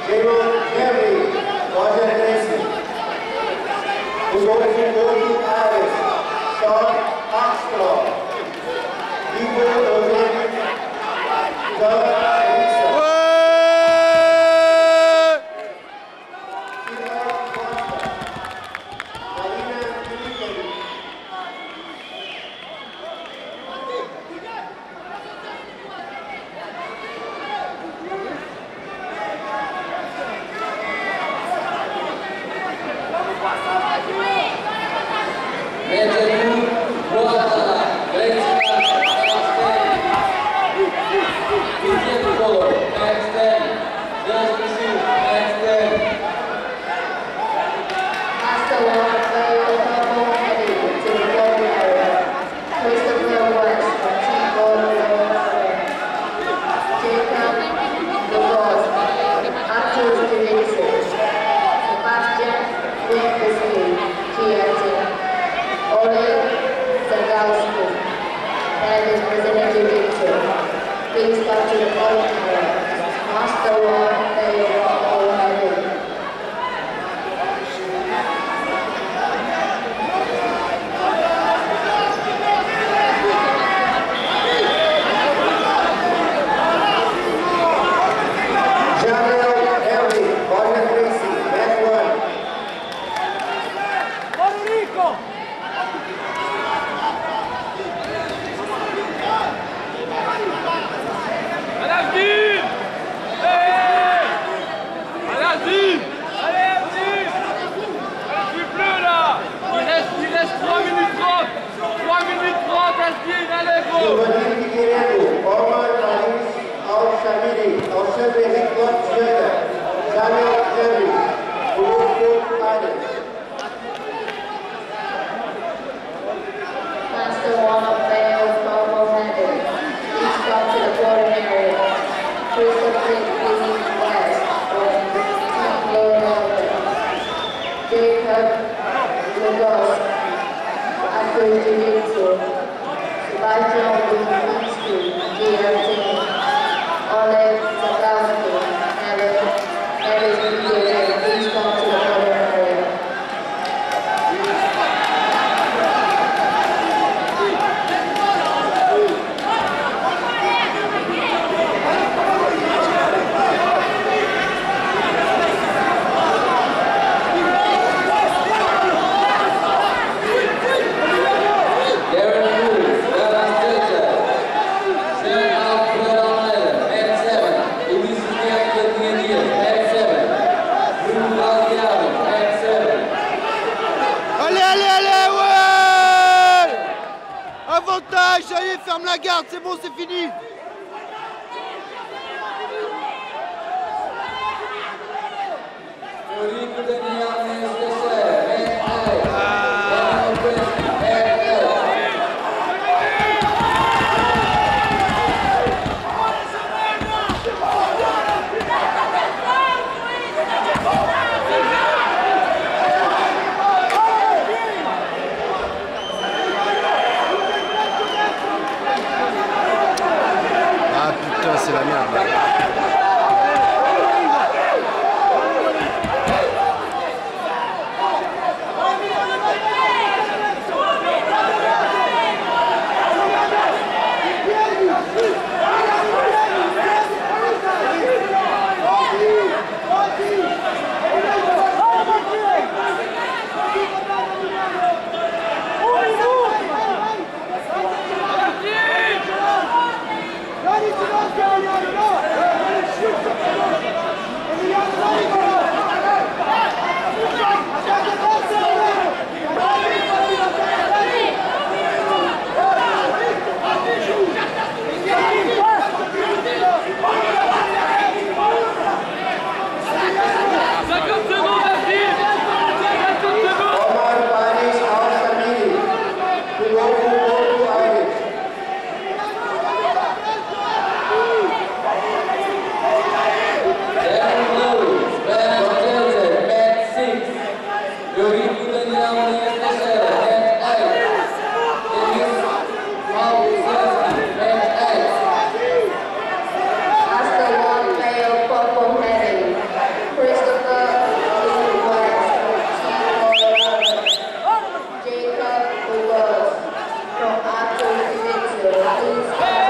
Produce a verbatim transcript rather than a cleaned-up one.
Gabriel Henry, Roger Nancy. Os outros de Golden Ares, Sean Armstrong. Ivo Eugênio, Doug Elisa. Please come to the podium area. Master one, they are all ready. Gabriel Henry, Roger Tracy, Matt one. Federico! Allez, Azim! Allez, Azim! Allez, plus bleu là! Il reste, il reste trois minutes trente! trois minutes trente, Azim! Allez, go! Giovanni Figueiredo, Omar Naris, Al-Shamiri, Al-Shamiri, Hikmat Jada, Samuel Henry, Ulufo Adams. Master one, male, normal headed. Please come to the podium area. Christopher Lee West, Team Lord Jacob Lagos, Akul Jiu-Jitsu, Sebastian Winsky, G M T, Oleg Zakowski, and Eris B J J. Please come to the podium area. Avantage, ça y est, ferme la garde, c'est bon, c'est fini. C'est la merde. Allez, Please stand.